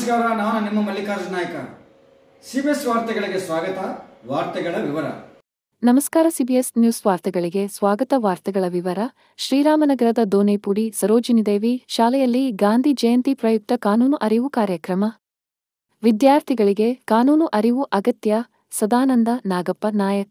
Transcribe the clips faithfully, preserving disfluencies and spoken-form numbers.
ನಮಸ್ಕಾರ. ನಾನು ನಿಮ್ಮ ಮಲ್ಲಿಕಾರ್ಜುನ ನಾಯ್ಕ. ಸಿಬಿಎಸ್ ವಾರ್ತೆಗಳಿಗೆ ಸ್ವಾಗತ. ವಾರ್ತೆಗಳ ವಿವರ. ನಮಸ್ಕಾರ. ಸಿಬಿಎಸ್ ನ್ಯೂಸ್ ವಾರ್ತೆಗಳಿಗೆ ಸ್ವಾಗತ. ವಾರ್ತೆಗಳ ವಿವರ. ಶ್ರೀರಾಮನಗರದ ದೋನೇಪುಡಿ ಸರೋಜಿನಿದೇವಿ ಶಾಲೆಯಲ್ಲಿ ಗಾಂಧಿ ಜಯಂತಿ ಪ್ರಯುಕ್ತ ಕಾನೂನು ಅರಿವು ಕಾರ್ಯಕ್ರಮ. ವಿದ್ಯಾರ್ಥಿಗಳಿಗೆ ಕಾನೂನು ಅರಿವು ಅಗತ್ಯ. ಸದಾನಂದ ನಾಗಪ್ಪ ನಾಯಕ.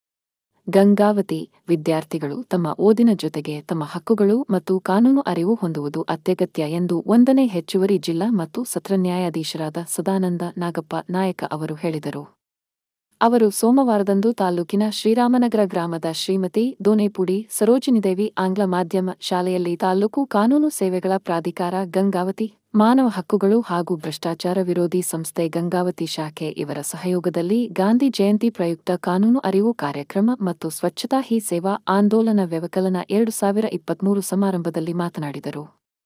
ಗಂಗಾವತಿ ವಿದ್ಯಾರ್ಥಿಗಳು ತಮ್ಮ ಓದಿನ ಜೊತೆಗೆ ತಮ್ಮ ಹಕ್ಕುಗಳು ಮತ್ತು ಕಾನೂನು ಅರಿವು ಹೊಂದುವುದು ಅತ್ಯಗತ್ಯ ಎಂದು ಒಂದನೇ ಹೆಚ್ಚುವರಿ ಜಿಲ್ಲಾ ಮತ್ತು ಸತ್ರ ನ್ಯಾಯಾಧೀಶರಾದ ಸದಾನಂದ ನಾಗಪ್ಪ ನಾಯಕ ಅವರು ಹೇಳಿದರು. ಅವರು ಸೋಮವಾರದಂದು ತಾಲೂಕಿನ ಶ್ರೀರಾಮನಗರ ಗ್ರಾಮದ ಶ್ರೀಮತಿ ದೋನೇಪುಡಿ ಸರೋಜಿನಿದೇವಿ ಆಂಗ್ಲ ಮಾಧ್ಯಮ ಶಾಲೆಯಲ್ಲಿ ತಾಲೂಕು ಕಾನೂನು ಸೇವೆಗಳ ಪ್ರಾಧಿಕಾರ ಗಂಗಾವತಿ, ಮಾನವ ಹಕ್ಕುಗಳು ಹಾಗೂ ಭ್ರಷ್ಟಾಚಾರ ವಿರೋಧಿ ಸಂಸ್ಥೆ ಗಂಗಾವತಿ ಶಾಖೆ ಇವರ ಸಹಯೋಗದಲ್ಲಿ ಗಾಂಧಿ ಜಯಂತಿ ಪ್ರಯುಕ್ತ ಕಾನೂನು ಅರಿವು ಕಾರ್ಯಕ್ರಮ ಮತ್ತು ಸ್ವಚ್ಛತಾ ಹಿ ಸೇವಾ ಆಂದೋಲನ ವ್ಯವಕಲನ ಎರಡು ಸಾವಿರ ಇಪ್ಪತ್ಮೂರು ಸಮಾರಂಭದಲ್ಲಿ ಮಾತನಾಡಿದರು.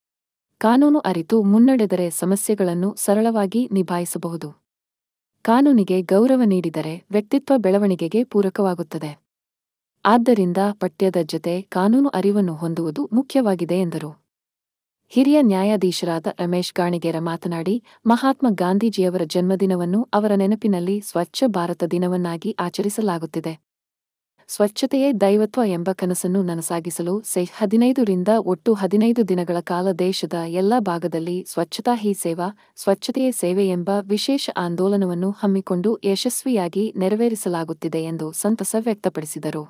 ಕಾನೂನು ಅರಿತು ಮುನ್ನಡೆದರೆ ಸಮಸ್ಯೆಗಳನ್ನು ಸರಳವಾಗಿ ನಿಭಾಯಿಸಬಹುದು. ಕಾನೂನಿಗೆ ಗೌರವ ನೀಡಿದರೆ ವ್ಯಕ್ತಿತ್ವ ಬೆಳವಣಿಗೆಗೆ ಪೂರಕವಾಗುತ್ತದೆ. ಆದ್ದರಿಂದ ಪಠ್ಯದ ಜತೆ ಕಾನೂನು ಅರಿವನ್ನು ಹೊಂದುವುದು ಮುಖ್ಯವಾಗಿದೆ ಎಂದರು. ಹಿರಿಯ ನ್ಯಾಯಾಧೀಶರಾದ ರಮೇಶ್ ಗಾಣಿಗೇರ ಮಾತನಾಡಿ, ಮಹಾತ್ಮ ಗಾಂಧೀಜಿಯವರ ಜನ್ಮದಿನವನ್ನು ಅವರ ನೆನಪಿನಲ್ಲಿ ಸ್ವಚ್ಛ ಭಾರತ ದಿನವನ್ನಾಗಿ ಆಚರಿಸಲಾಗುತ್ತಿದೆ. ಸ್ವಚ್ಛತೆಯೇ ದೈವತ್ವ ಎಂಬ ಕನಸನ್ನು ನನಸಾಗಿಸಲು ಸೆ ಹದಿನೈದು ರಿಂದ ಒಟ್ಟು ಹದಿನೈದು ದಿನಗಳ ಕಾಲ ದೇಶದ ಎಲ್ಲ ಭಾಗದಲ್ಲಿ ಸ್ವಚ್ಛತಾ ಹಿ ಸೇವಾ, ಸ್ವಚ್ಛತೆಯೇ ಸೇವೆ ಎಂಬ ವಿಶೇಷ ಆಂದೋಲನವನ್ನು ಹಮ್ಮಿಕೊಂಡು ಯಶಸ್ವಿಯಾಗಿ ನೆರವೇರಿಸಲಾಗುತ್ತಿದೆ ಎಂದು ಸಂತಸ ವ್ಯಕ್ತಪಡಿಸಿದರು.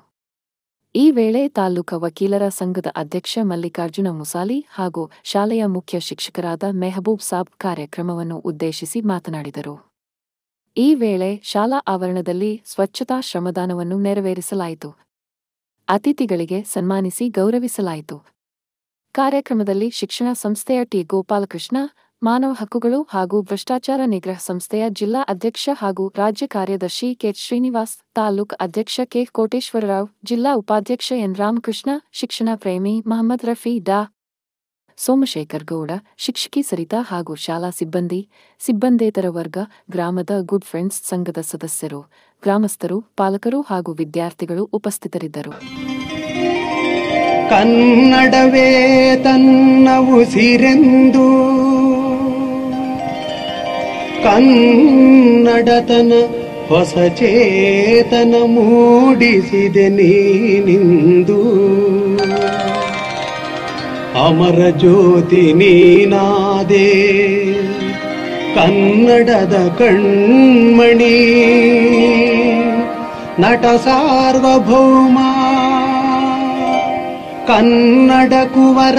ಈ ವೇಳೆ ತಾಲೂಕಾ ವಕೀಲರ ಸಂಘದ ಅಧ್ಯಕ್ಷ ಮಲ್ಲಿಕಾರ್ಜುನ ಮುಸಾಲಿ ಹಾಗೂ ಶಾಲೆಯ ಮುಖ್ಯ ಶಿಕ್ಷಕರಾದ ಮೆಹಬೂಬ್ ಸಾಬ್ ಕಾರ್ಯಕ್ರಮವನ್ನು ಉದ್ದೇಶಿಸಿ ಮಾತನಾಡಿದರು. ಈ ವೇಳೆ ಶಾಲಾ ಆವರಣದಲ್ಲಿ ಸ್ವಚ್ಛತಾ ಶ್ರಮದಾನವನ್ನು ನೆರವೇರಿಸಲಾಯಿತು. ಅತಿಥಿಗಳಿಗೆ ಸನ್ಮಾನಿಸಿ ಗೌರವಿಸಲಾಯಿತು. ಕಾರ್ಯಕ್ರಮದಲ್ಲಿ ಶಿಕ್ಷಣ ಸಂಸ್ಥೆಯ ಟಿ ಗೋಪಾಲಕೃಷ್ಣ, ಮಾನವ ಹಕ್ಕುಗಳು ಹಾಗೂ ಭ್ರಷ್ಟಾಚಾರ ನಿಗ್ರಹ ಸಂಸ್ಥೆಯ ಜಿಲ್ಲಾ ಅಧ್ಯಕ್ಷ ಹಾಗೂ ರಾಜ್ಯ ಕಾರ್ಯದರ್ಶಿ ಕೆ ಶ್ರೀನಿವಾಸ್, ತಾಲೂಕು ಅಧ್ಯಕ್ಷ ಕೆ ಕೋಟೇಶ್ವರರಾವ್, ಜಿಲ್ಲಾ ಉಪಾಧ್ಯಕ್ಷ ಎನ್ ರಾಮಕೃಷ್ಣ, ಶಿಕ್ಷಣ ಪ್ರೇಮಿ ಮಹಮ್ಮದ್ ರಫಿ, ಡಾ ಸೋಮಶೇಖರ್ ಗೌಡ, ಶಿಕ್ಷಕಿ ಸರಿತಾ ಹಾಗೂ ಶಾಲಾ ಸಿಬ್ಬಂದಿ, ಸಿಬ್ಬಂದೇತರ ವರ್ಗ, ಗ್ರಾಮದ ಗುಡ್ ಫ್ರೆಂಡ್ಸ್ ಸಂಘದ ಸದಸ್ಯರು, ಗ್ರಾಮಸ್ಥರು, ಪಾಲಕರು ಹಾಗೂ ವಿದ್ಯಾರ್ಥಿಗಳು ಉಪಸ್ಥಿತರಿದ್ದರು. ಕನ್ನಡವೇ ತನ್ನ ಉಸಿರೆಂದು ಕನ್ನಡತನ ಹೊಸ ಚೇತನ ಮೂಡಿಸಿದೆ ನೀನಿಂದು. ಅಮರ ಜ್ಯೋತಿ ನೀನಾದೆ ಕನ್ನಡದ ಕಣ್ಮಣಿ, ನಟ ಸಾರ್ವಭೌಮ ಕನ್ನಡ ಕುವರ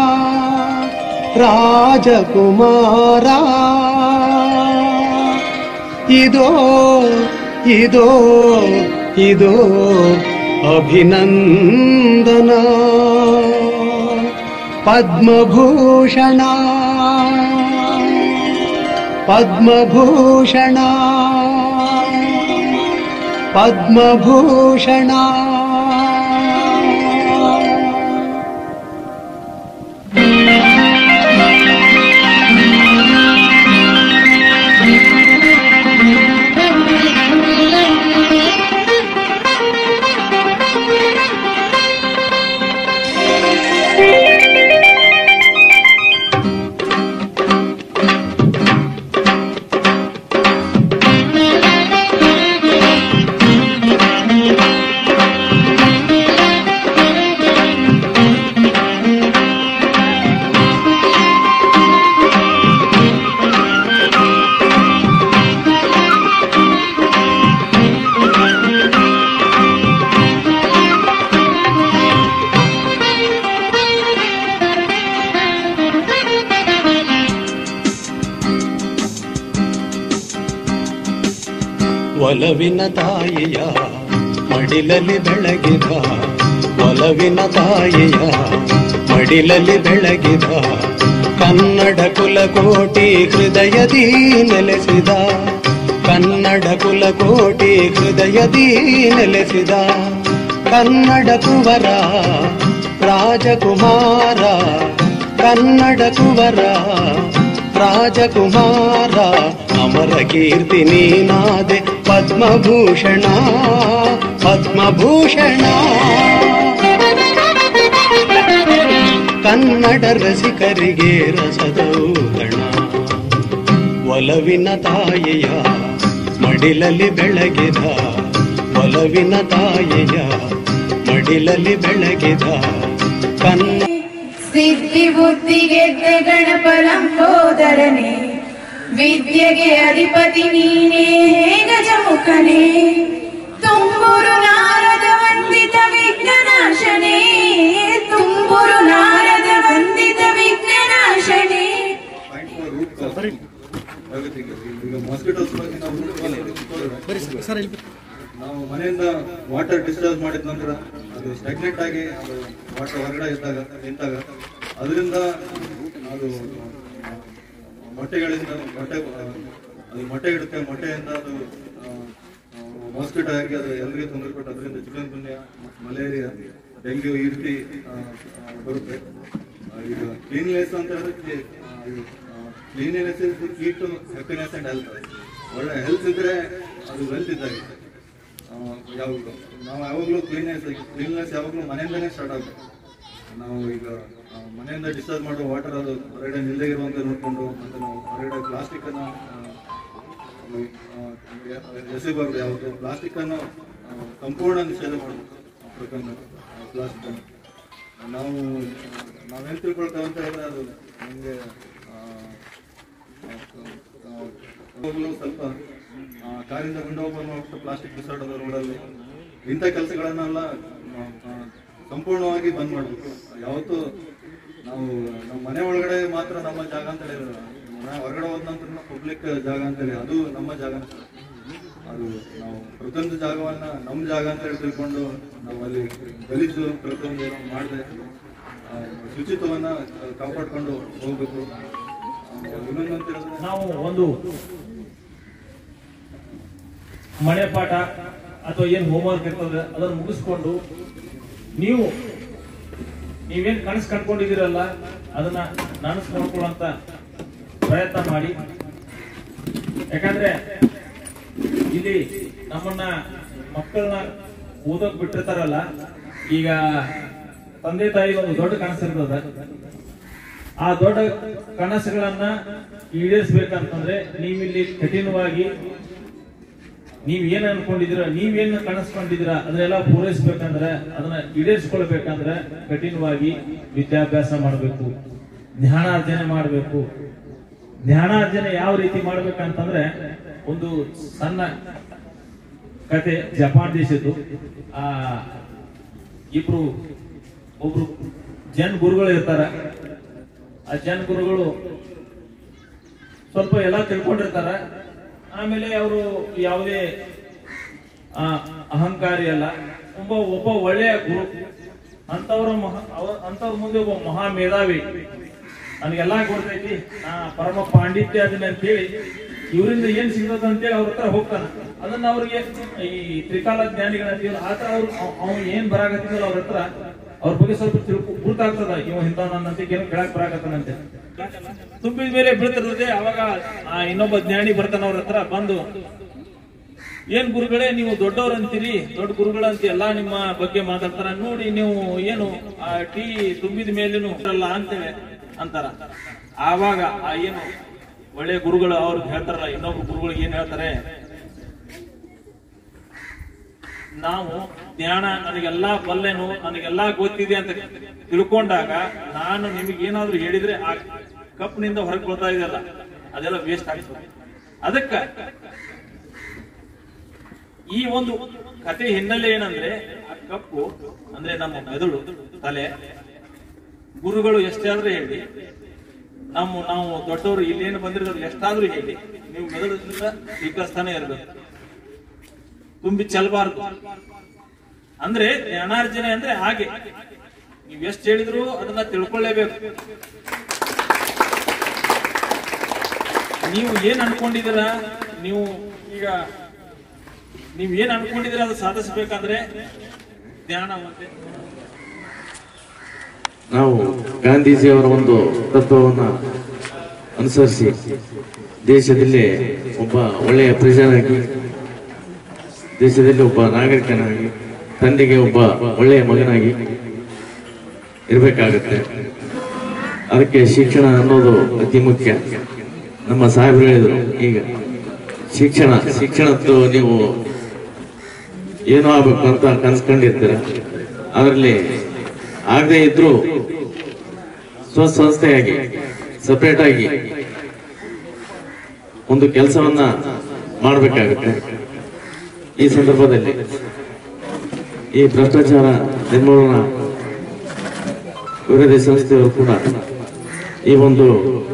ರಾಜಕುಮಾರ. ಇದೋ ಇದೋ ಇದೋ ಅಭಿನಂದನ. ಪದ್ಮಭೂಷಣ ಪದ್ಮಭೂಷಣ ಪದ್ಮಭೂಷಣ. ಒಲವಿನ ತಾಯಿಯ ಮಡಿಲಲ್ಲಿ ಬೆಳಗಿದ, ಒಲವಿನ ತಾಯಿಯ ಮಡಿಲಲ್ಲಿ ಬೆಳಗಿದ, ಕನ್ನಡ ಕುಲಕೋಟಿ ಹೃದಯದಿ ನೆಲೆಸಿದ, ಕನ್ನಡ ಕುಲಕೋಟಿ ಹೃದಯದಿ ನೆಲೆಸಿದ, ಕನ್ನಡ ಕುವರ ರಾಜಕುಮಾರ, ಕನ್ನಡ ಕುವರ ರಾಜಕುಮಾರ. ಅಮರ ಕೀರ್ತಿ ನೀನಾದೆ ಪದ್ಮಭೂಷಣ ಪದ್ಮಭೂಷಣ. ಕನ್ನಡ ರಸಿಕರಿಗೆ ರಸದೌತಣ, ಒಲವಿನ ತಾಯಿಯ ಮಡಿಲಲ್ಲಿ ಬೆಳಗಿದ ಒಲವಿನ ತಾಯಿಯ ಮಡಿಲಲ್ಲಿ ಬೆಳಗಿದ ಕನ್ನ ಸಿದ್ಧಿ ಬುದ್ಧಿಗೆದ್ದೆ ಗಣಪಲಂಬೋದರನೆ ವಿದ್ಯೆಗೆ ಅಧಿಪತಿ ನೀನೇ ಗಜಮುಖನೇ ತುಂಬುರು ನಾರದ ವಂದಿತ ವಿಘ್ನನಾಶನೇ ತುಂಬುರು ನಾರದ ವಂದಿತ ವಿಘ್ನನಾಶನೇ. ನಾವು ಮನೆಯಿಂದ ವಾಟರ್ ಡಿಸ್ಚಾರ್ಜ್ ಮಾಡಿದ ನಂತರ ಅದು ಸ್ಟಾಗ್ನೆಂಟ್ ಆಗಿ ಅದು ವಾಟರ್ ಹೊರಗಡೆ ಇದ್ದಾಗ ನಿಂತಾಗ ಅದರಿಂದ ಅದು ಮೊಟ್ಟೆಗಳಿಂದ ಮೊಟ್ಟೆ ಅದು ಮೊಟ್ಟೆ ಇಡುತ್ತೆ. ಮೊಟ್ಟೆಯಿಂದ ಅದು ಮಾಸ್ಕಿಟೋ ಆಗಿ ಅದು ಎಲ್ಲರಿಗೂ ತೊಂದರೆ ಕೊಟ್ಟು ಅದರಿಂದ ಚಿಕನ್ ಗುನ್ಯಾ, ಮಲೇರಿಯಾ, ಡೆಂಗ್ಯೂ ಈ ರೀತಿ ಬರುತ್ತೆ. ಈಗ ಕ್ಲೀನ್ನೆಸ್ ಅಂತ ಹೇಳಿದ್ರೆ cleanness is the key to happiness and health. ಒಳ್ಳೆ ಹೆಲ್ತ್ ಇದ್ರೆ ಅದು ವೆಲ್ತ್ ಇದ್ದಾಗ ಯಾವಾಗಲೂ ನಾವು ಯಾವಾಗಲೂ ಕ್ಲೀನ್ನೆಸ್ ಕ್ಲೀನ್ನೆಸ್ ಯಾವಾಗಲೂ ಮನೆಯಿಂದನೇ ಸ್ಟಾರ್ಟ್ ಆಗುತ್ತೆ. ನಾವು ಈಗ ಮನೆಯಿಂದ ಡಿಸ್ಚಾರ್ಜ್ ಮಾಡುವ ವಾಟರ್ ಅದು ಹೊರಗಡೆ ನಿಲ್ಲದೆ ಇರುವಂತೆ ನೋಡಿಕೊಂಡು ಮತ್ತು ನಾವು ಹೊರಗಡೆ ಪ್ಲಾಸ್ಟಿಕ್ಕನ್ನು ಎಸೆಬಾರ್ದು. ಯಾವುದು ಪ್ಲಾಸ್ಟಿಕ್ಕನ್ನು ಸಂಪೂರ್ಣ ನಿಷೇಧ ಮಾಡಬೇಕು. ಪ್ಲಾಸ್ಟಿಕ್ಕನ್ನು ನಾವು ನಾವೇನು ತಿಳ್ಕೊಳ್ತೇವೆ ಅಂತ ಹೇಳಿದ್ರೆ ಅದು ನಮಗೆ ಸ್ವಲ್ಪ ಕಾರಿಂದ ವಿಂಡೋ ಓಪನ್ ಮಾಡಿಬಿಟ್ಟು ಪ್ಲಾಸ್ಟಿಕ್ ಬಿಸಾಡೋದು ರೋಡಲ್ಲಿ ಇಂಥ ಕೆಲಸಗಳನ್ನೆಲ್ಲ ಸಂಪೂರ್ಣವಾಗಿ ಬಂದ್ ಮಾಡಬೇಕು. ಯಾವತ್ತೂ ನಾವು ನಮ್ಮ ಮನೆ ಒಳಗಡೆ ಮಾತ್ರ ನಮ್ಮ ಜಾಗ ಅಂತ ಹೇಳಿದ್ರೆ ಹೊರಗಡೆ ಹೋದ ನಂತರ ಪಬ್ಲಿಕ್ ಜಾಗ ಅಂತೇಳಿ ಅದು ನಮ್ಮ ಜಾಗ. ಅದು ನಾವು ಪ್ರತಿಯೊಂದು ಜಾಗವನ್ನ ನಮ್ಮ ಜಾಗ ಅಂತ ಹೇಳಿ ತಿಳ್ಕೊಂಡು ನಾವು ಅಲ್ಲಿ ಗಲೀಜು ಪ್ರತಿಯೊಂದು ಮಾಡದೆ ಶುಚಿತ್ವವನ್ನ ಕಾಪಾಡ್ಕೊಂಡು ಹೋಗ್ಬೇಕು. ಇನ್ನೊಂದು ಅಂತ ಹೇಳಿದ್ರೆ ನಾವು ಒಂದು ಮನೆ ಪಾಠ ಅಥವಾ ಏನ್ ಹೋಮ್ವರ್ಕ್ ಇರ್ತದೆ ಅದನ್ನು ಮುಗಿಸ್ಕೊಂಡು ನೀವು ನೀವೇನ್ ಕನಸು ಕಂಡ್ಕೊಂಡಿದ್ದೀರಲ್ಲ ಅದನ್ನ ನನಸು ಮಾಡ್ಕೊಳ್ಳುವಂತ ಪ್ರಯತ್ನ ಮಾಡಿ. ಯಾಕಂದ್ರೆ ಇಲ್ಲಿ ನಮ್ಮನ್ನ ಮಕ್ಕಳನ್ನ ಓದೋಕ್ ಬಿಟ್ಟಿರ್ತಾರಲ್ಲ, ಈಗ ತಂದೆ ತಾಯಿಗೆ ಒಂದು ದೊಡ್ಡ ಕನಸು ಇರ್ತದ. ಆ ದೊಡ್ಡ ಕನಸುಗಳನ್ನ ಈಡೇರಿಸಬೇಕಂತಂದ್ರೆ ನೀವಿಲ್ಲಿ ಕಠಿಣವಾಗಿ ನೀವ್ ಏನ್ ಅನ್ಕೊಂಡಿದೀರ, ನೀವೇನ್ ಕನಸ್ಕೊಂಡಿದೀರ ಅದನ್ನೆಲ್ಲ ಪೂರೈಸಬೇಕಂದ್ರೆ ಅದನ್ನ ಈಡೇರಿಸಿಕೊಳ್ಬೇಕಂದ್ರೆ ಕಠಿಣವಾಗಿ ವಿದ್ಯಾಭ್ಯಾಸ ಮಾಡಬೇಕು, ಜ್ಞಾನಾರ್ಜನೆ ಮಾಡಬೇಕು. ಜ್ಞಾನಾರ್ಜನೆ ಯಾವ ರೀತಿ ಮಾಡ್ಬೇಕಂತಂದ್ರೆ ಒಂದು ಸಣ್ಣ ಕತೆ ಜಪಾನ್ ದೇಶದ್ದು. ಆ ಇಬ್ರು ಒಬ್ರು ಜನ್ ಗುರುಗಳು ಇರ್ತಾರ. ಆ ಜನ್ ಗುರುಗಳು ಸ್ವಲ್ಪ ಎಲ್ಲ ತಿಳ್ಕೊಂಡಿರ್ತಾರ. ಆಮೇಲೆ ಅವರು ಯಾವುದೇ ಅಹಂಕಾರಿ ಅಲ್ಲ, ಒಬ್ಬ ಒಬ್ಬ ಒಳ್ಳೆಯ ಗುರು. ಅಂತವ್ರ ಮಹಾ ಅಂತವ್ರ ಮುಂದೆ ಒಬ್ಬ ಮಹಾ ಮೇಧಾವಿ, ನನಗೆಲ್ಲಾ ಗೊತ್ತೈತಿ, ನಾ ಪರಮ ಪಾಂಡಿತ್ಯ ಅದನ್ನ ಅಂತೇಳಿ ಇವರಿಂದ ಏನ್ ಸಿಗ್ತದ ಅಂತೇಳಿ ಅವ್ರ ಹತ್ರ ಹೋಗ್ತಾನ. ಅದನ್ನ ಅವ್ರಿಗೆ ಈ ತ್ರಿಕಾಲ ಜ್ಞಾನಿಗಳಂತೀವಲ್ಲ ಆತರ ಅವ್ರು ಅವ್ನು ಏನ್ ಬರಾಕತ್ತಿದಲ್ಲ ಅವ್ರ ಹತ್ರ ಅವ್ರ ಬಗ್ಗೆ ಸ್ವಲ್ಪ ತಿಳ್ಕೊ ಗುರ್ತಾಗ್ತದ, ಇವ ಇಂಥ ನನ್ನಂತೆ ಏನು ಕೆಳಕ್ ಬರಾಕತ್ತಾನಂತೆ. ತುಂಬಿದ ಮೇಲೆ ಬೀಳ್ತಿರ್ತದೆ. ಅವಾಗ ಆ ಇನ್ನೊಬ್ಬ ಜ್ಞಾನಿ ಬರ್ತಾನ ಅವ್ರ ಹತ್ರ ಬಂದು, ಏನ್ ಗುರುಗಳೇ ನೀವು ದೊಡ್ಡವ್ರ ಅಂತೀರಿ, ದೊಡ್ಡ ಗುರುಗಳಂತ ಎಲ್ಲಾ ನಿಮ್ಮ ಬಗ್ಗೆ ಮಾತಾಡ್ತಾರ, ನೋಡಿ ನೀವು ಏನು ಆ ಟೀ ತುಂಬಿದ ಮೇಲೇನು ಇರಲ್ಲ ಅಂತೇಳಿ ಅಂತಾರ. ಆವಾಗ ಆ ಏನು ಒಳ್ಳೆ ಗುರುಗಳು ಅವ್ರಿಗೆ ಹೇಳ್ತಾರಲ್ಲ, ಇನ್ನೊಬ್ಬ ಗುರುಗಳಿಗೆ ಏನ್ ಹೇಳ್ತಾರೆ, ನಾವು ಜ್ಞಾನ ನನಗೆಲ್ಲಾ ಬಲ್ಲೆನು ನನಗೆಲ್ಲಾ ಗೊತ್ತಿದೆ ಅಂತ ತಿಳ್ಕೊಂಡಾಗ ನಾನು ನಿಮಗೆ ಏನಾದ್ರು ಹೇಳಿದ್ರೆ ಆ ಕಪ್ನಿಂದ ಹೊರಗೆ ಬರ್ತಾ ಇದೆಯಲ್ಲ ಅದೆಲ್ಲ ವೇಸ್ಟ್ ಆಗ್ತದೆ. ಅದಕ್ಕ ಈ ಒಂದು ಕತೆ ಹಿನ್ನೆಲೆ ಏನಂದ್ರೆ, ಆ ಕಪ್ಪು ಅಂದ್ರೆ ನಮ್ಮ ಮೆದುಳು, ತಲೆ. ಗುರುಗಳು ಎಷ್ಟೇ ಆದ್ರೂ ಹೇಳಿ, ನಮ್ಮ ನಾವು ದೊಡ್ಡವರು ಇಲ್ಲೇನು ಬಂದಿರೋದು ಎಷ್ಟಾದ್ರೂ ಹೇಳಿ, ನೀವು ಮೆದುಳಿಂದ ಸ್ವೀಕರಿಸ್ತಾನೆ ಇರಬೇಕು, ತುಂಬಿ ಚೆಲ್ಬಾರ್ದು. ಅಂದ್ರೆ ಜ್ಞಾನಾರ್ಜನೆ ಅಂದ್ರೆ ಹಾಗೆ, ನೀವು ಎಷ್ಟು ಹೇಳಿದ್ರು ಅದನ್ನ ತಿಳ್ಕೊಳ್ಳೇಬೇಕು. ನೀವು ಏನ್ ಅನ್ಕೊಂಡಿದ್ದೀರ, ನೀವು ಈಗ ನೀವ್ ಏನ್ ಅನ್ಕೊಂಡಿದ್ದೀರ ಅದು ಸಾಧಿಸಬೇಕಂದ್ರೆ ಜ್ಞಾನ. ಮತ್ತೆ ನಾವು ಗಾಂಧೀಜಿಯವರ ಒಂದು ತತ್ವವನ್ನು ಅನುಸರಿಸಿ ದೇಶದಲ್ಲಿ ಒಬ್ಬ ಒಳ್ಳೆಯ ಪ್ರಜೆಯಾಗಿ, ದೇಶದಲ್ಲಿ ಒಬ್ಬ ನಾಗರಿಕನಾಗಿ, ತಂದೆಗೆ ಒಬ್ಬ ಒಳ್ಳೆಯ ಮಗನಾಗಿ ಇರಬೇಕಾಗತ್ತೆ. ಅದಕ್ಕೆ ಶಿಕ್ಷಣ ಅನ್ನೋದು ಅತಿ ಮುಖ್ಯ. ನಮ್ಮ ಸಾಹೇಬರು ಹೇಳಿದ್ರು, ಈಗ ಶಿಕ್ಷಣ ಶಿಕ್ಷಣದ್ದು ನೀವು ಏನೋ ಆಗ್ಬೇಕು ಅಂತ ಕನ್ಸ್ಕೊಂಡಿರ್ತೀರ, ಅದರಲ್ಲಿ ಆಗದೆ ಇದ್ರು ಸ್ವಸಂಸ್ಥೆಯಾಗಿ ಸಪರೇಟ್ ಆಗಿ ಒಂದು ಕೆಲಸವನ್ನ ಮಾಡಬೇಕಾಗುತ್ತೆ. ಈ ಸಂದರ್ಭದಲ್ಲಿ ಈ ಭ್ರಷ್ಟಾಚಾರ ನಿರ್ಮೂಲನಾ ವಿರೋಧಿ ಸಂಸ್ಥೆಯವರು ಕೂಡ ಈ ಒಂದು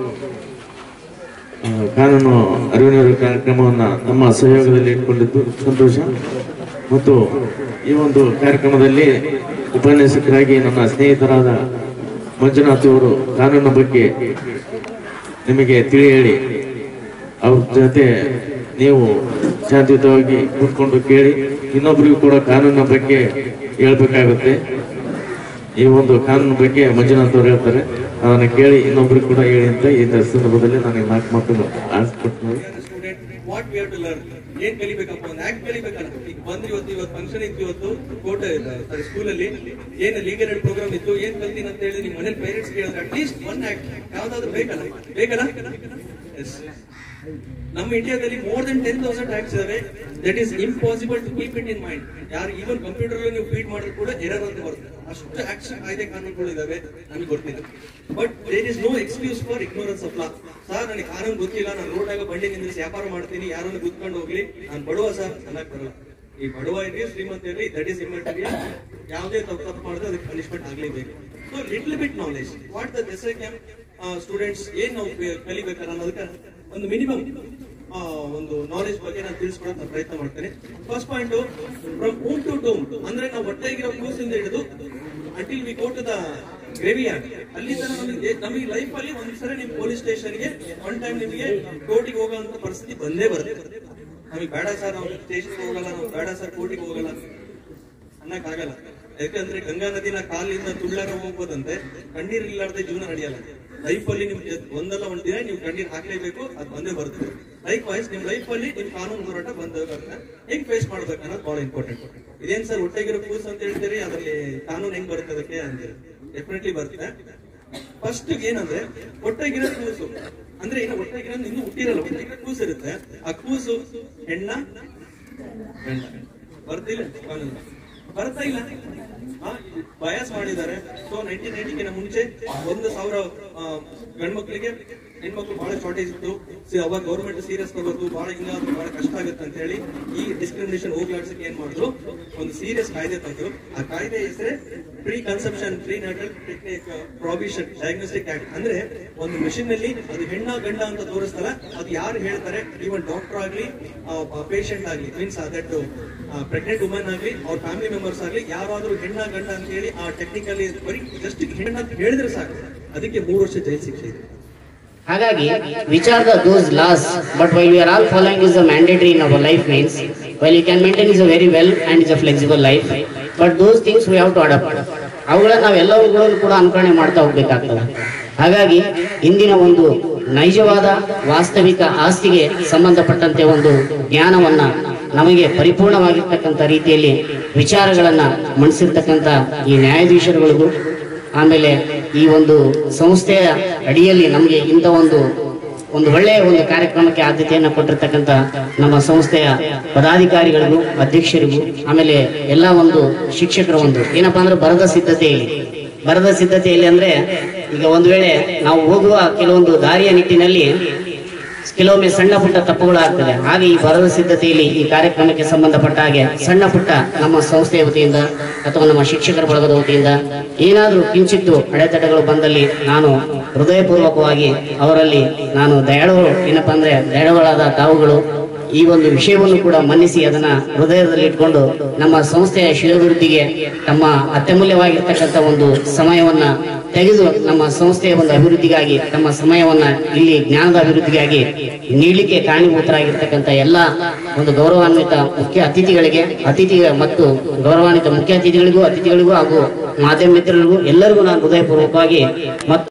ಕಾನೂನು ಅರಿವಿನ ಕಾರ್ಯಕ್ರಮವನ್ನ ತಮ್ಮ ಸಹಯೋಗದಲ್ಲಿ ಇಟ್ಕೊಂಡಿದ್ದು ಸಂತೋಷ. ಮತ್ತು ಈ ಒಂದು ಕಾರ್ಯಕ್ರಮದಲ್ಲಿ ಉಪನ್ಯಾಸಕರಾಗಿ ನನ್ನ ಸ್ನೇಹಿತರಾದ ಮಂಜುನಾಥ್ ಅವರು ಕಾನೂನಿನ ಬಗ್ಗೆ ನಿಮಗೆ ತಿಳಿ ಹೇಳಿ ಅವ್ರ ಜೊತೆ ನೀವು ಶಾಂತಿಯುತವಾಗಿ ಕೂತ್ಕೊಂಡು ಕೇಳಿ ಇನ್ನೊಬ್ಬರಿಗೂ ಕೂಡ ಕಾನೂನಿನ ಬಗ್ಗೆ ಹೇಳ್ಬೇಕಾಗುತ್ತೆ. ಈ ಒಂದು ಕಾನೂನು ಬಗ್ಗೆ ಮಂಜುನಾಥ್ ಅವರು ಹೇಳ್ತಾರೆ, ಅದನ್ನ ಕೇಳಿ ಇನ್ನೊಬ್ರಿಗೆ ಕೂಡ ಹೇಳಿ ಅಂತ ಈ ಸಂದರ್ಭದಲ್ಲಿ ನಾನು ನಾಲ್ಕು ಮಕ್ಕಳು ಆರಿಸ್ಕೊಡ್ತೀನಿ. What we have to learn, ಏನ್ ಕಲಿಬೇಕಪ್ಪ, ಒಂದು ಆಕ್ಟ್ ಕಲಿಬೇಕಂತ. ಈಗ ಬಂದ್ರೆ ಇವತ್ತು ಇವತ್ತು ಫಂಕ್ಷನ್ ಇತ್ತು, ಇವತ್ತು ಕೋರ್ಟ್ ಸಾರಿ ಸ್ಕೂಲಲ್ಲಿ ಏನ್ ಲೀಗಲ್ ಏಡ್ ಪ್ರೋಗ್ರಾಮ್ ಇತ್ತು, ಏನ್ ಕಲ್ತೀನಿ ಅಂತ ಹೇಳಿ ನಿಮ್ಮ ಮನೇಲಿ ಪೇರೆಂಟ್ಸ್ ಕೇಳಿದ್ರೆ ಅಟ್ಲೀಸ್ಟ್ ಒನ್ ಆಕ್ಟ್ ಯಾವ್ದಾದ್ರು ಬೇಕಲ್ಲ ಬೇಕಲ್ಲ ನಮ್ಮ ಇಂಡಿಯಾದಲ್ಲಿ more than ten thousand acts ಇದಾವೆ. That is impossible to keep it in mind. ಯಾರು ಈವನ್ ಕಂಪ್ಯೂಟರ್ ನೀವು ಫೀಡ್ ಮಾಡಿದ್ರು ಕೂಡ ಎರರ್ ಅಂತ ಬರುತ್ತೆ. ಅಷ್ಟು ಆಕ್ಟ್ಸ್ ಕಾಯ್ದೆ ಕಾನೂನುಗಳು ಇದಾವೆ ನಮ್ಗೆ ಗೊತ್ತಿದೆ. But there is no excuse for ignorance of law. Sir ನನಗೆ ಕಾನೂನು ಗೊತ್ತಿಲ್ಲ, ನಾನು ರೋಡಾಗ ಬಂಡಿ ನಿಂದಿಸಿ ವ್ಯಾಪಾರ ಮಾಡ್ತೀನಿ, ಯಾರನ್ನು ಗುದ್ಕೊಂಡು ಹೋಗ್ಲಿ, ನಾನು ಬಡವ ಸರ್ ಅನ್ನಕ್ ಬರಲ್ಲ. ಈ ಬಡವ ಇರಲಿ ಶ್ರೀಮಂತ ಇರಲಿ, ದಟ್ ಈಸ್ ಇಮ್ಮೆಟೀರಿಯಲ್. ಯಾವುದೇ ತಪ್ಪು ತಪ್ಪು ಮಾಡಿದ್ರೆ ಅದಕ್ಕೆ ಪನಿಷ್ಮೆಂಟ್ ಆಗ್ಲೇಬೇಕು. So little bit knowledge what the S I cam students ಏನ್ ನಾವು ಕಲಿಬೇಕಲ್ಲ ಅನ್ನೋದಕ್ಕೆ ಒಂದು ಮಿನಿಮಮ್ ಒಂದು ನಾಲೆಜ್ ಬಗ್ಗೆ ನಾನು ತಿಳಿಸ್ಕೊಡಕ್ ಪ್ರಯತ್ನ ಮಾಡ್ತೇನೆ. First point, from home to tomb, ಅಂದ್ರೆ ನಾವು ಹೊಟ್ಟೆಗಿರೋ ಕೂಸಿಂದ ಹಿಡಿದು until we go to the graveyard, ಅಲ್ಲಿ ತನಕ ನಮಗೆ ನಮಗೆ ಲೈಫ್ ಅಲ್ಲಿ ಒಂದ್ಸರಿ ನಿಮ್ ಪೊಲೀಸ್ ಸ್ಟೇಷನ್ಗೆ ಒನ್ ಟೈಮ್ ನಿಮಗೆ ಕೋರ್ಟಿಗೆ ಹೋಗುವಂತ ಪರಿಸ್ಥಿತಿ ಬಂದೇ ಬರುತ್ತೆ. ನಮಗೆ ಬೇಡ ಸರ್ ನಾವು ಸ್ಟೇಷನ್ಗೆ ಹೋಗಲ್ಲ, ನಾವು ಬೇಡ ಸರ್ ಕೋರ್ಟಿಗೆ ಹೋಗಲ್ಲ ಅನ್ನಕ್ ಆಗಲ್ಲ. ಯಾಕಂದ್ರೆ ಗಂಗಾ ನದಿನ ಕಾಲಿಂದ ತುಳ್ಳಾರ ಹೋಗ್ಬೋದಂತೆ, ಕಣ್ಣೀರ್ ಇಲ್ಲಾರ್ದೆ ಜೀವನ ನಡೆಯಲ್ಲ. ಲೈಫ್ ಅಲ್ಲಿ ನಿಮ್ಗೆ ಒಂದಲ್ಲ ಒಂದ್ ದಿನ ನೀವು ಕಣ್ಣೀರ್ ಹಾಕ್ಲೇಬೇಕು, ಅದು ಬಂದೇ ಬರುತ್ತೆ. ಲೈಫ್ ವೈಸ್ ನಿಮ್ ಲೈಫ್ ಅಲ್ಲಿ ನಿಮ್ ಕಾನೂನು ಹೋರಾಟ ಬಂದೇ ಬರುತ್ತೆ. ಹೆಂಗ್ ಫೇಸ್ ಮಾಡ್ಬೇಕು ಅನ್ನೋದು ಬಹಳ ಇಂಪಾರ್ಟೆಂಟ್. ಇದೇನ್ ಸರ್ ಹೊಟ್ಟೆಗಿರೋ ಕೂಸ್ ಅಂತ ಹೇಳ್ತೀರಿ, ಅದ್ರಲ್ಲಿ ಕಾನೂನು ಹೆಂಗ್ ಬರುತ್ತೆ ಅದಕ್ಕೆ ಅಂದ್ರೆ ಡೆಫಿನೆಟ್ಲಿ ಬರುತ್ತೆ. ಫಸ್ಟ್ ಏನಂದ್ರೆ ಹೊಟ್ಟೆಗಿರೋ ಕೂಸು ಅಂದ್ರೆ ಏನು, ಹೊಟ್ಟೆಗಿರೋ ಇನ್ನು ಹುಟ್ಟಿರಲ್ಲ, ಹೊಟ್ಟೆಗಿರೋ ಕೂಸು ಇರುತ್ತೆ. ಆ ಕೂಸು ಹೆಣ್ಣ ಗಂಡ ಬರ್ತಿಲ್ಲ, ಕಾನೂನು ಬರ್ತಾ ಇಲ್ಲ, ಬಯಾಸ್ ಮಾಡಿದ್ದಾರೆ. ಸೊ ನೈನ್ಟೀನ್ ನೈನ್ಟಿಗೆ ಮುಂಚೆ ಒಂದು ಸಾವಿರ ಗಂಡ್ಮಕ್ಳಿಗೆ ಹೆಣ್ಮಕ್ಳು ಬಹಳ ಶಾರ್ಟೇಜ್ ಇತ್ತು. ಅವಾಗ ಗೌರ್ಮೆಂಟ್ ಸೀರಿಯಸ್ ತಗೋದು, ಬಹಳ ಹಿಂಗಾದ್ರು ಬಹಳ ಕಷ್ಟ ಆಗುತ್ತೆ ಅಂತ ಹೇಳಿ ಈ ಡಿಸ್ಕ್ರಿಮಿನೇಷನ್ ಹೋಗ್ಲಾಡ್ಸಕ್ಕೆ ಏನ್ ಮಾಡಿದ್ರು, ಒಂದು ಸೀರಿಯಸ್ ಕಾಯ್ದೆ ತಂದ್ರು. ಆ ಕಾಯ್ದೆ ಹೆಸರೇ preconception prenatal technique provision diagnostic act. ಅಂದ್ರೆ ಒಂದು ಮೆಷಿನ್ ಅಲ್ಲಿ ಅದು ಹೆಣ್ಣ ಗಂಡ ಅಂತ ತೋರಿಸ್ತಾರ, ಅದು ಯಾರು ಹೇಳ್ತಾರೆ, ಈವನ್ ಡಾಕ್ಟರ್ ಆಗ್ಲಿ ಪೇಷಂಟ್ ಆಗ್ಲಿ, ಮೀನ್ಸ್ ದಟ್ ಪ್ರೆಗ್ನೆಂಟ್ ವುಮನ್ ಆಗ್ಲಿ ಅವ್ರ ಫ್ಯಾಮಿಲಿ ಮೆಂಬರ್ಸ್ ಆಗ್ಲಿ, ಯಾರಾದ್ರೂ ಹೆಣ್ಣ ಗಂಡ ಅಂತ ಹೇಳಿ ಆ ಟೆಕ್ನಿಕಲಿ ಬರೀ ಜಸ್ಟ್ ಹೆಣ್ಣ ಅಂತ ಹೇಳಿದ್ರೆ ಸಾಕು, ಅದಕ್ಕೆ ಮೂರು ವರ್ಷ ಜೈಲು ಶಿಕ್ಷೆ ಇದೆ. ಹಾಗಾಗಿ which are the those laws, but while we are all following is a mandatory in our life means while you can maintain is a very well and is a flexible life, but those things we have to adapt. ಅವುಗಳನ್ನ ನಾವೆಲ್ಲವುಗಳನ್ನು ಕೂಡ ಅನುಕರಣೆ ಮಾಡ್ತಾ ಹೋಗ್ಬೇಕಾಗ್ತದೆ. ಹಾಗಾಗಿ ಇಂದಿನ ಒಂದು ನೈಜವಾದ ವಾಸ್ತವಿಕ ಆಸ್ತಿಗೆ ಸಂಬಂಧಪಟ್ಟಂತೆ ಒಂದು ಜ್ಞಾನವನ್ನ ನಮಗೆ ಪರಿಪೂರ್ಣವಾಗಿರ್ತಕ್ಕಂಥ ರೀತಿಯಲ್ಲಿ ವಿಚಾರಗಳನ್ನ ಮಂಡಿಸಿರ್ತಕ್ಕಂಥ ಈ ನ್ಯಾಯಾಧೀಶರುಗಳಿಗೂ, ಆಮೇಲೆ ಈ ಒಂದು ಸಂಸ್ಥೆಯ ಅಡಿಯಲ್ಲಿ ನಮಗೆ ಇಂಥ ಒಂದು ಒಂದು ಒಳ್ಳೆಯ ಒಂದು ಕಾರ್ಯಕ್ರಮಕ್ಕೆ ಆದ್ಯತೆಯನ್ನು ಕೊಟ್ಟಿರ್ತಕ್ಕಂಥ ನಮ್ಮ ಸಂಸ್ಥೆಯ ಪದಾಧಿಕಾರಿಗಳಿಗೂ, ಅಧ್ಯಕ್ಷರಿಗೂ, ಆಮೇಲೆ ಎಲ್ಲ ಒಂದು ಶಿಕ್ಷಕರ ಒಂದು ಏನಪ್ಪಾ ಅಂದ್ರೆ ಬರದ ಸಿದ್ಧತೆಯಲ್ಲಿ ಬರದ ಸಿದ್ಧತೆಯಲ್ಲಿ ಅಂದ್ರೆ ಈಗ ಒಂದು ವೇಳೆ ನಾವು ಹೋಗುವ ಕೆಲವೊಂದು ದಾರಿಯ ನಿಟ್ಟಿನಲ್ಲಿ ಕೆಲವೊಮ್ಮೆ ಸಣ್ಣ ಪುಟ್ಟ ತಪ್ಪುಗಳಾಗ್ತದೆ. ಹಾಗೆ ಈ ಬರದ ಸಿದ್ಧತೆಯಲ್ಲಿ ಈ ಕಾರ್ಯಕ್ರಮಕ್ಕೆ ಸಂಬಂಧಪಟ್ಟ ಹಾಗೆ ಸಣ್ಣ ಪುಟ್ಟ ನಮ್ಮ ಸಂಸ್ಥೆಯ ವತಿಯಿಂದ ಅಥವಾ ನಮ್ಮ ಶಿಕ್ಷಕರ ಬಳಗದ ವತಿಯಿಂದ ಏನಾದರೂ ಕಿಂಚಿತ್ತು ಅಡೆತಡೆಗಳು ಬಂದಲ್ಲಿ ನಾನು ಹೃದಯಪೂರ್ವಕವಾಗಿ ಅವರಲ್ಲಿ ನಾನು ದಯಾಳು ಏನಪ್ಪಾ ಅಂದ್ರೆ ದಯಾಳುಗಳಾದ ತಾವುಗಳು ಈ ಒಂದು ವಿಷಯವನ್ನು ಕೂಡ ಮನ್ನಿಸಿ ಅದನ್ನ ಹೃದಯದಲ್ಲಿ ಇಟ್ಕೊಂಡು ನಮ್ಮ ಸಂಸ್ಥೆಯ ಶ್ರೇಯೋಭಿವೃದ್ಧಿಗೆ ತಮ್ಮ ಅತ್ಯಮೂಲ್ಯವಾಗಿರ್ತಕ್ಕಂಥ ಒಂದು ಸಮಯವನ್ನ ತೆಗೆದು ನಮ್ಮ ಸಂಸ್ಥೆಯ ಒಂದು ಅಭಿವೃದ್ಧಿಗಾಗಿ ತಮ್ಮ ಸಮಯವನ್ನ ಇಲ್ಲಿ ಜ್ಞಾನದ ಅಭಿವೃದ್ಧಿಗಾಗಿ ನೀಡಲಿಕ್ಕೆ ಕಾರಣೀಭೂತರಾಗಿರ್ತಕ್ಕಂಥ ಎಲ್ಲ ಒಂದು ಗೌರವಾನ್ವಿತ ಮುಖ್ಯ ಅತಿಥಿಗಳಿಗೆ ಅತಿಥಿ ಮತ್ತು ಗೌರವಾನ್ವಿತ ಮುಖ್ಯ ಅತಿಥಿಗಳಿಗೂ ಅತಿಥಿಗಳಿಗೂ ಹಾಗೂ ಮಾಧ್ಯಮ ಮಿತ್ರರಿಗೂ ಎಲ್ಲರಿಗೂ ನಾನು ಹೃದಯಪೂರ್ವಕವಾಗಿ ಮತ್ತು